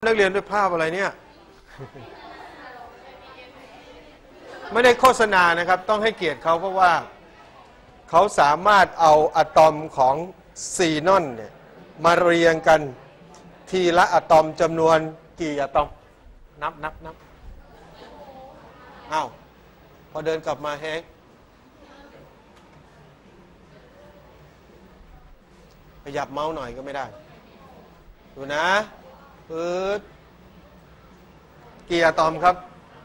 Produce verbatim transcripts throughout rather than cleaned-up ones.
นักเรียนด้วยภาพอะไรเนี่ย ไม่ได้โฆษณานะครับต้องให้เกียรติเขาเพราะว่าเขาสามารถเอาอะตอมของซีนอนเนี่ยมาเรียงกันทีละอะตอมจำนวนกี่อะตอมนับนับนับอ้าวพอเดินกลับมาแฮงขยับเมาส์หน่อยก็ไม่ได้ดูนะปื๊ดกี่อะตอมครับ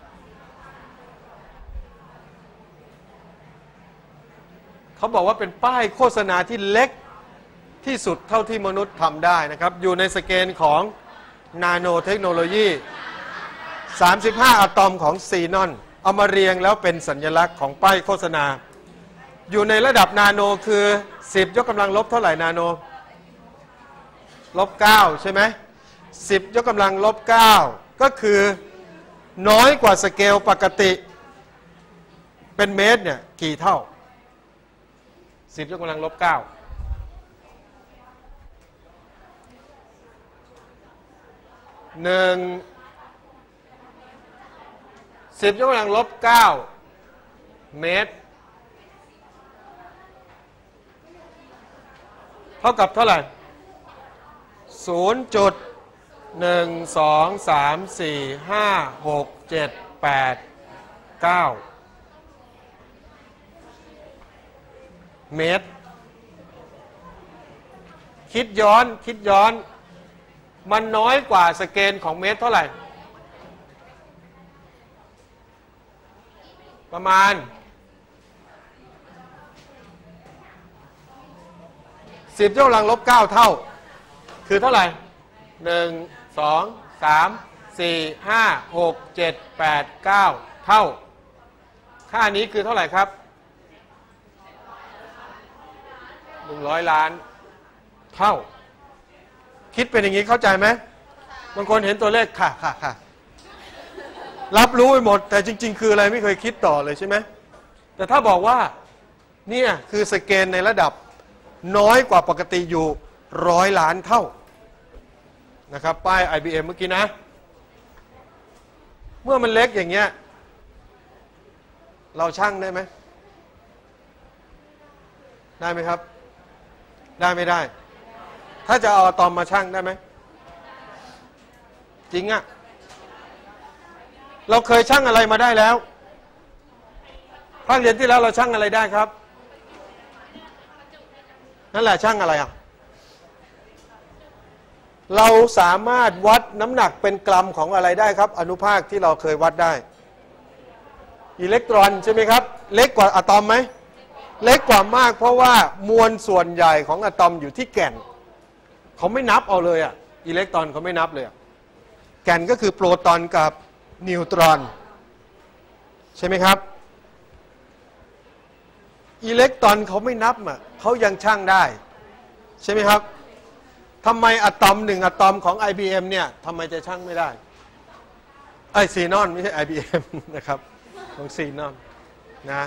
เขาบอกว่าเป็นป้ายโฆษณาที่เล็กที่สุดเท่าที่มนุษย์ทำได้นะครับอยู่ในสเกลของนาโนเทคโนโลยีสามสิบห้าอะตอมของซีนอนเอามาเรียงแล้วเป็นสัญลักษณ์ของป้ายโฆษณาอยู่ในระดับนาโนคือสิบยกกำลังลบเท่าไหร่นาโนลบเก้าใช่ไหมสิบยกกำลังลบเก้าก็คือน้อยกว่าสเกลปกติเป็นเมตรเนี่ยกี่เท่าสิบยกกำลังลบเก้าหนึ่งสิบยกกำลังลบเก้าเมตรเท่ากับเท่าไหร่ศูนย์จุดหนึ่งสองสามสี่ห้าหกเจ็ดแปดเก้าเมตรคิดย้อนคิดย้อนมันน้อยกว่าสเกลของเมตรเท่าไหร่ประมาณสิบยกกำลังลบเก้าเท่าคือเท่าไหร่หนึ่งสองสามสี่ห้าหกเจ็ดแปดเก้าเท่าค่านี้คือเท่าไหร่ครับหนึ่งร้อยล้านเท่าคิดเป็นอย่างนี้เข้าใจไหมบางคนเห็นตัวเลขค่ะค่ะค่ะรับรู้ไปหมดแต่จริงๆคืออะไรไม่เคยคิดต่อเลยใช่ไหมแต่ถ้าบอกว่าเนี่ยคือสเกลในระดับน้อยกว่าปกติอยู่ร้อยล้านเท่านะครับป้าย ไอ บี เอ็ม เมื่อกี้นะเมื่อมันเล็กอย่างเงี้ยเราชั่งได้ไหมได้ไหมครับได้ไม่ได้ถ้าจะเอาอะตอมมาชั่งได้ไหมจริงอะเราเคยชั่งอะไรมาได้แล้วภาคเรียนที่แล้วเราชั่งอะไรได้ครับนั่นแหละชั่งอะไรอ่ะเราสามารถวัดน้ำหนักเป็นกรัมของอะไรได้ครับอนุภาคที่เราเคยวัดได้อิเล็กตรอนใช่ไหมครับเล็กกว่าอะตอมไหมเล็กกว่ามากเพราะว่ามวลส่วนใหญ่ของอะตอมอยู่ที่แก่นเขาไม่นับเอาเลยอ่ะอิเล็กตรอนเขาไม่นับเลยแก่นก็คือโปรตอนกับนิวตรอนใช่ไหมครับอิเล็กตรอนเขาไม่นับอ่ะเขายังชั่งได้ใช่ไหมครับทำไมอะตอมหนึ่งอะตอมของ ไอ บี เอ็ม เนี่ยทำไมจะชั่งไม่ได้ไอซีนอนไม่ใช่ ไอ บี เอ็ม นะครับของซีนอนนะ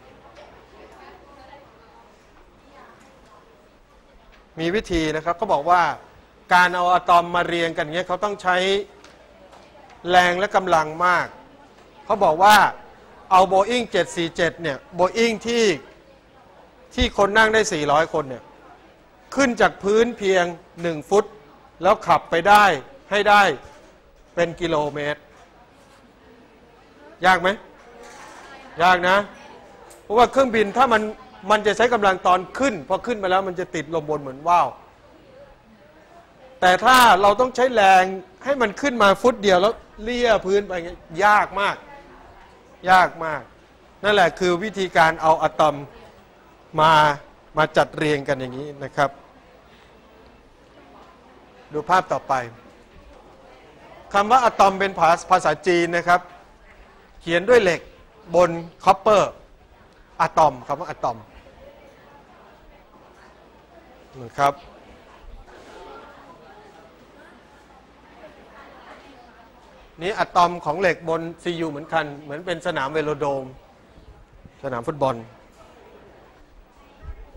มีวิธีนะครับเขาบอกว่าการเอาอะตอมมาเรียงกันเงี้ยเขาต้องใช้แรงและกำลังมากเขาบอกว่าเอาโบอิ้งเจ็ดสี่เจ็ดเนี่ยโบอิ้งที่ที่คนนั่งได้สี่ร้อยคนเนี่ยขึ้นจากพื้นเพียงหนึ่งฟุตแล้วขับไปได้ให้ได้เป็นกิโลเมตรยากไหมยากนะเพราะว่าเครื่องบินถ้ามันมันจะใช้กำลังตอนขึ้นพอขึ้นมาแล้วมันจะติดลมบนเหมือนว่าวแต่ถ้าเราต้องใช้แรงให้มันขึ้นมาฟุตเดียวแล้วเลี่ยพื้นไปยากมากยากมากนั่นแหละคือวิธีการเอาอะตอมมามาจัดเรียงกันอย่างนี้นะครับดูภาพต่อไปคำว่าอะตอมเป็นภาษาจีนนะครับเขียนด้วยเหล็กบนคอปเปอร์อะตอมคำว่าอะตอมนะครับนี่อะตอมของเหล็กบน ซี ยู เหมือนกันเหมือนเป็นสนามเวโลโดมสนามฟุตบอล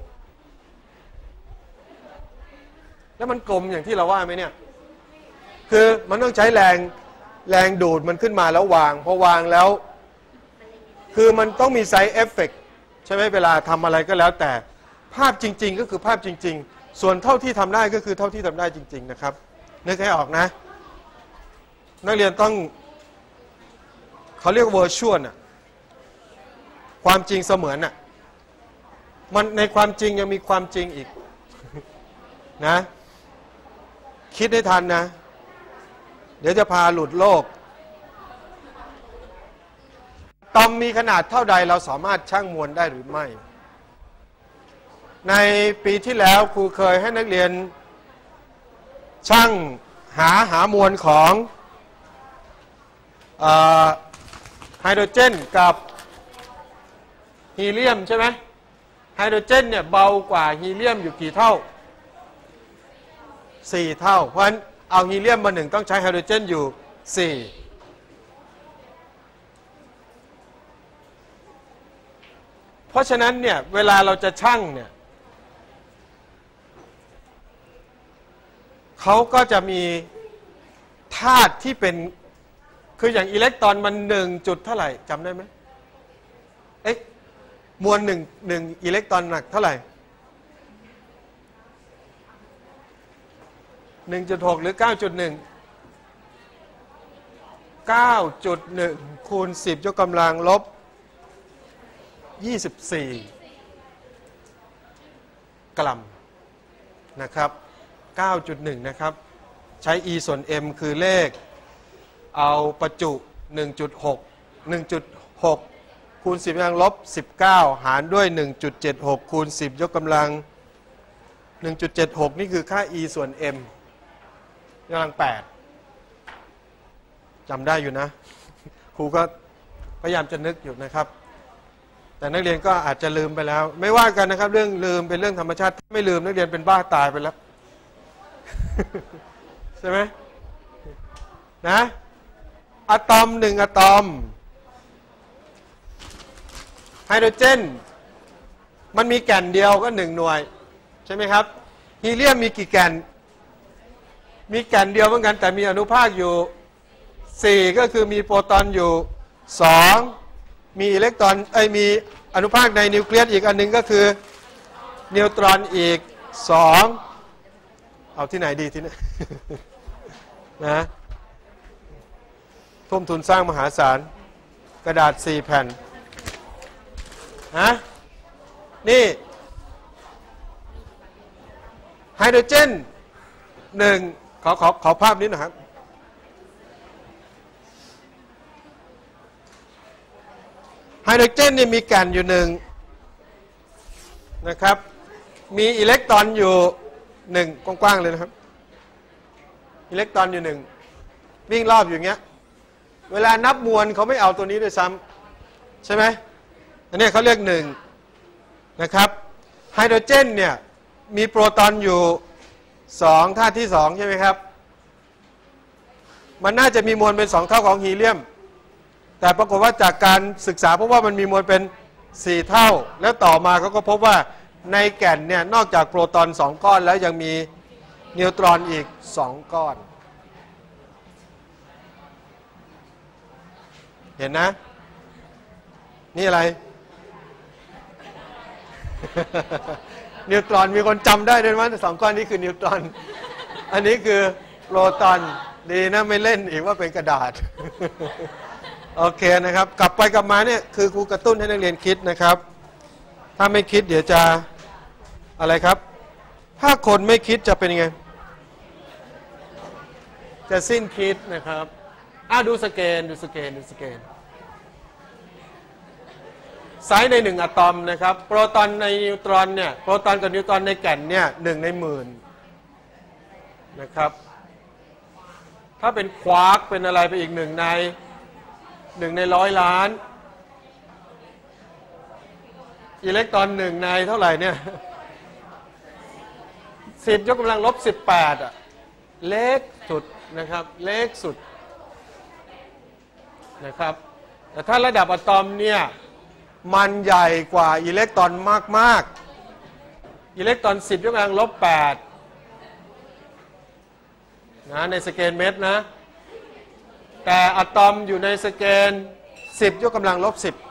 แล้วมันกลมอย่างที่เราว่าไหมเนี่ยคคือมันต้องใช้แรงแรงดูดมันขึ้นมาแล้ววางพอวางแล้วคือมันต้องมีไซด์เอฟเฟกต์ใช่ไหมเวลาทำอะไรก็แล้วแต่ภาพจริงๆก็คือภาพจริงๆส่วนเท่าที่ทำได้ก็คือเท่าที่ทำได้จริงๆนะครับนึกให้ออกนะนักเรียนต้องเขาเรียกเวอร์ชวลอะความจริงเสมือนอะมันในความจริงยังมีความจริงอีกนะคิดให้ทันนะเดี๋ยวจะพาหลุดโลกอะตอมมีขนาดเท่าใดเราสามารถชั่งมวลได้หรือไม่ในปีที่แล้วครูเคยให้นักเรียนชั่งหาหามวลของไฮโดรเจนกับฮีเลียมใช่ไหมไฮโดรเจนเนี่ยเบากว่าฮีเลียมอยู่กี่เท่าสี่เท่าเพราะฉะนั้นเอาฮีเลียมมาหนึ่งต้องใช้ไฮโดรเจนอยู่สี่เพราะฉะนั้นเนี่ยเวลาเราจะชั่งเนี่ยเขาก็จะมีธาตุที่เป็นคืออย่างอิเล็กตรอนมันหนึ่งจุดเท่าไหร่จำได้ไหมเอ๊ะมวลหนึ่งหนึ่งอิเล็กตรอนหนักเท่าไหร่หนึ่งจุดหกหรือเก้าจุดหนึ่งเก้าจุดหนึ่งคูณสิบยกกำลังลบยี่สิบสี่กรัมนะครับเก้าจุดหนึ่งนะครับใช้ e ส่วน m คือเลขเอาประจุ หนึ่งจุดหก หนึ่งจุดหก คูณสิบยกกำลังลบสิบเก้าหารด้วย หนึ่งจุดเจ็ดหก คูณสิบยกกำลัง หนึ่งจุดเจ็ดหก นี่คือค่า e ส่วน m ยกกำลังแปดจำได้อยู่นะครูก็พยายามจะนึกอยู่นะครับแต่นักเรียนก็อาจจะลืมไปแล้วไม่ว่ากันนะครับเรื่องลืมเป็นเรื่องธรรมชาติไม่ลืมนักเรียนเป็นบ้าตายไปแล้ว ใช่ไหมนะอะตอมหนึ่งอะตอมไฮโดรเจนมันมีแก่นเดียวก็หนึ่งหน่วยใช่ไหมครับฮีเลียมมีกี่แก่นมีแก่นเดียวเหมือนกันแต่มีอนุภาคอยู่สี่ก็คือมีโปรตอนอยู่สองมีอิเล็กตรอนไอ้มีอนุภาคในนิวเคลียสอีกอันหนึ่งก็คือนิวตรอนอีกสองเอาที่ไหนดีที่นี่นะทุ่มทุนสร้างมหาศาลกระดาษสี่แผ่นนะนี่ไฮโดรเจนหนึ่งขอขอขอภาพนี้หน่อยครับไฮโดรเจนนี่มีแก่นอยู่หนึ่งนะครับมีอิเล็กตรอนอยู่หนึ่งกว้างๆเลยนะครับอิเล็กตรอนอยู่หนึ่งวิ่งรอบอย่างเงี้ยเวลานับมวลเขาไม่เอาตัวนี้ด้วยซ้ำใช่ไหมอันนี้เขาเรียกหนึ่งนะครับไฮโดรเจนเนี่ยมีโปรตอนอยู่สองธาตุที่สองใช่ไหมครับมันน่าจะมีมวลเป็นสองเท่าของฮีเลียมแต่ปรากฏว่าจากการศึกษาพบว่ามันมีมวลเป็นสี่เท่าแล้วต่อมาเขาก็พบว่าในแก่นเนี่ยนอกจากโปรตอนสองก้อนแล้วยังมีนิวตรอนอีกสองก้อนเห็นนะนี่อะไร นิวตรอนมีคนจำได้ด้วยว่าสองก้อนนี้คือนิวตรอนอันนี้คือโปรตอนดีนะไม่เล่นอีกว่าเป็นกระดาษ โอเคนะครับกลับไปกลับมาเนี่ยคือครูกระตุ้นให้นักเรียนคิดนะครับถ้าไม่คิดเดี๋ยวจะอะไรครับถ้าคนไม่คิดจะเป็นยังไงจะสิ้นคิดนะครับอ่ะดูสเกนดูสเกนดูสเกนไซส์ในหนึ่งอะตอมนะครับโปรตอนในนิวตรอนเนี่ยโปรตอนกับนิวตรอนในแก่นเนี่ยหนึ่งในหมื่นนะครับถ้าเป็นควาร์กเป็นอะไรไปอีกหนึ่งในหนึ่งในร้อยล้านอิเล็กตรอนหนึ่งในเท่าไหร่เนี่ยสิบยกกำลังลบสิบแปดอ่ะเล็กสุดนะครับเล็กสุดนะครับแต่ถ้าระดับอะตอมเนี่ยมันใหญ่กว่าอิเล็กตรอนมากๆอิเล็กตรอนสิบยกกำลังลบแปดนะในสเกนเมตรนะแต่อะตอมอยู่ในสเกนสิบยกกำลังลบสิบ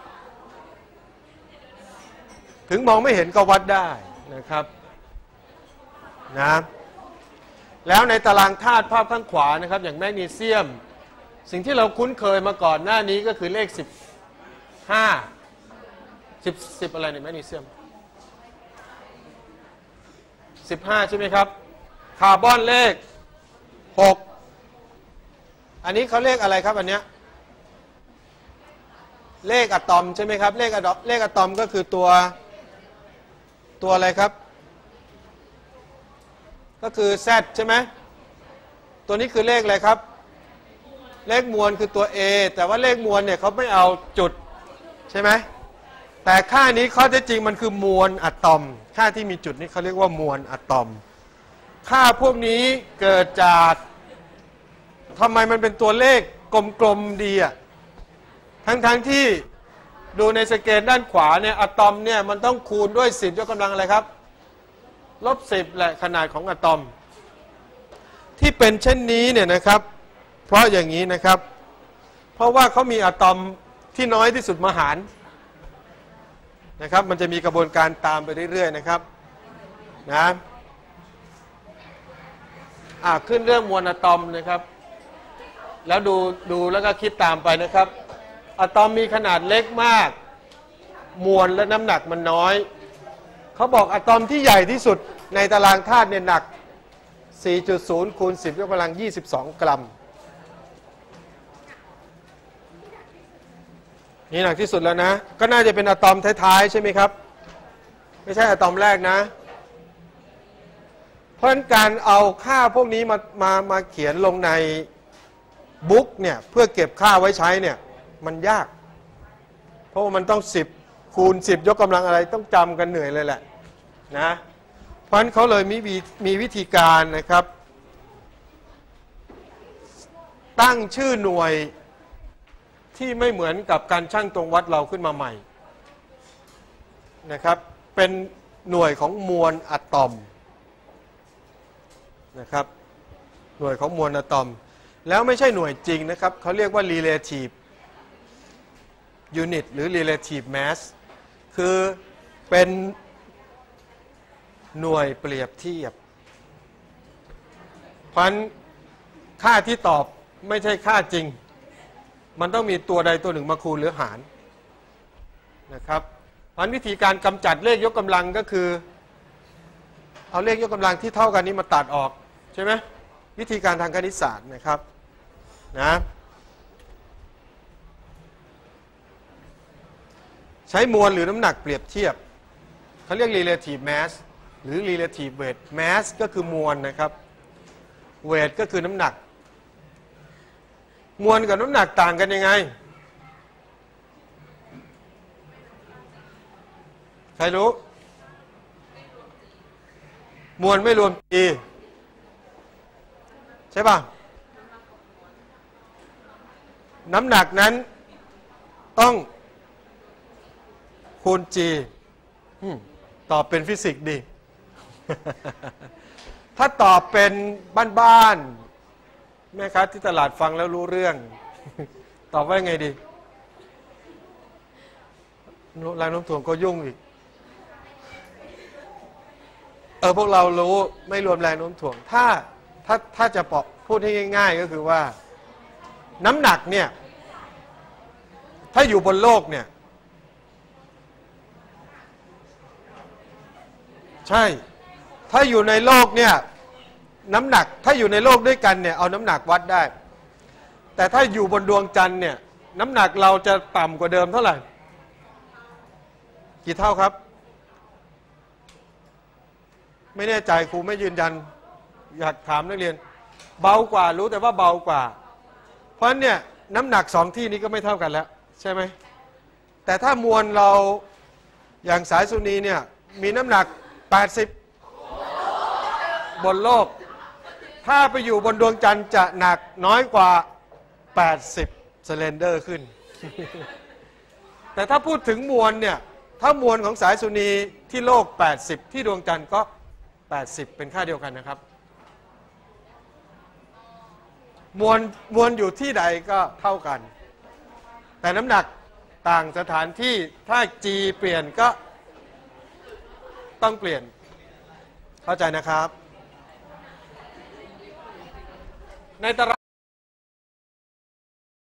ถึงมองไม่เห็นก็วัดได้นะครับนะแล้วในตารางธาตุภาพข้างขวานะครับอย่างแมกนีเซียมสิ่งที่เราคุ้นเคยมาก่อนหน้านี้ก็คือเลขสิบห้า สิบ สิบอะไรเนี่ยแมกนีเซียมสิบห้าใช่ไหมครับคาร์บอนเลขหกอันนี้เขาเลขอะไรครับอันเนี้ยเลขอะตอมใช่ไหมครับเลขอะเลขอะตอมก็คือตัวตัวอะไรครับก็คือ Z ใช่ไหมตัวนี้คือเลขอะไรครับเลขมวลคือตัว A แต่ว่าเลขมวลเนี่ยเขาไม่เอาจุดใช่ไหมแต่ค่านี้ข้อเท็จจริงมันคือมวลอะตอมค่าที่มีจุดนี้เขาเรียกว่ามวลอะตอมค่าพวกนี้เกิดจากทำไมมันเป็นตัวเลขกลมๆดีอ่ะทั้งๆ ท, ที่ดูในสเกลด้านขวาเนี่ยอะตอมเนี่ยมันต้องคูณด้วยสิบยกกำลังอะไรครับลบสิบแหละขนาดของอะตอมที่เป็นเช่นนี้เนี่ยนะครับเพราะอย่างนี้นะครับเพราะว่าเขามีอะตอมที่น้อยที่สุดมาหารนะครับมันจะมีกระบวนการตามไปเรื่อยๆนะครับนะอ่าขึ้นเรื่องมวลอะตอมนะครับแล้วดูดูแล้วก็คิดตามไปนะครับอะตอมมีขนาดเล็กมากมวลและน้ำหนักมันน้อยเขาบอกอะตอมที่ใหญ่ที่สุดในตารางธาตุเนี่ยหนัก สี่จุดศูนย์ คูณ สิบ ยกกำลัง ยี่สิบสอง กรัมนี่หนักที่สุดแล้วนะก็น่าจะเป็นอะตอมท้ายๆใช่ไหมครับไม่ใช่อะตอมแรกนะเพราะฉะนั้นการเอาค่าพวกนี้มามามาเขียนลงในบุ๊กเนี่ยเพื่อเก็บค่าไว้ใช้เนี่ยมันยากเพราะว่ามันต้องสิบคูณสิบยกกำลังอะไรต้องจำกันเหนื่อยเลยแหละนะเพราะฉะนั้นเขาเลยมีมีวิธีการนะครับตั้งชื่อหน่วยที่ไม่เหมือนกับการชั่งตวงวัดเราขึ้นมาใหม่นะครับเป็นหน่วยของมวลอะตอมนะครับหน่วยของมวลอะตอมแล้วไม่ใช่หน่วยจริงนะครับเขาเรียกว่า relative unit หรือ relative mass คือเป็นหน่วยเปรียบเทียบเพราะฉะนั้นค่าที่ตอบไม่ใช่ค่าจริงมันต้องมีตัวใดตัวหนึ่งมาคูณหรือหารนะครับเพราะฉะนั้นวิธีการกำจัดเลขยกกำลังก็คือเอาเลขยกกำลังที่เท่ากันนี้มาตัดออกใช่ไหมวิธีการทางคณิตศาสตร์นะครับนะใช้มวลหรือน้ำหนักเปรียบเทียบเขาเรียก relative mass หรือ relative weight mass ก็คือมวลนะครับ weight ก็คือน้ำหนักมวลกับน้ำหนักต่างกันยังไงใครรู้มวลไม่รวม g ใช่ป่ะน้ำหนักนั้นต้องคูณ g ตอบเป็นฟิสิกส์ดี ถ้าตอบเป็นบ้านๆแม่ค้าที่ตลาดฟังแล้วรู้เรื่อง ตอบว่าไงดีแรงโน้มถ่วงก็ยุ่งอีกเออพวกเรารู้ไม่รวมแรงโน้มถ่วงถ้าถ้าถ้าจะพูดให้ง่ายๆก็คือว่าน้ำหนักเนี่ยถ้าอยู่บนโลกเนี่ยใช่ถ้าอยู่ในโลกเนี่ยน้ำหนักถ้าอยู่ในโลกด้วยกันเนี่ยเอาน้ำหนักวัดได้แต่ถ้าอยู่บนดวงจันทร์เนี่ยน้ำหนักเราจะต่ำกว่าเดิมเท่าไหร่กี่เท่าครับไม่แน่ใจครูไม่ยืนยันอยากถามนักเรียนเบากว่ารู้แต่ว่าเบากว่าเพราะฉะนั้นเนี่ยน้ำหนักสองที่นี้ก็ไม่เท่ากันแล้วใช่ไหมแต่ถ้ามวลเราอย่างสายสุนีเนี่ยมีน้ำหนักแปดสิบบนโลกถ้าไปอยู่บนดวงจันทร์จะหนักน้อยกว่าแปดสิบสเลนเดอร์ขึ้น แต่ถ้าพูดถึงมวลเนี่ยถ้ามวลของสายสุนีที่โลกแปดสิบที่ดวงจันทร์ก็แปดสิบเป็นค่าเดียวกันนะครับมวลมวลอยู่ที่ใดก็เท่ากันแต่น้ำหนักต่างสถานที่ถ้า G เปลี่ยนก็ต้องเปลี่ยนเข้าใจนะครับในตาราง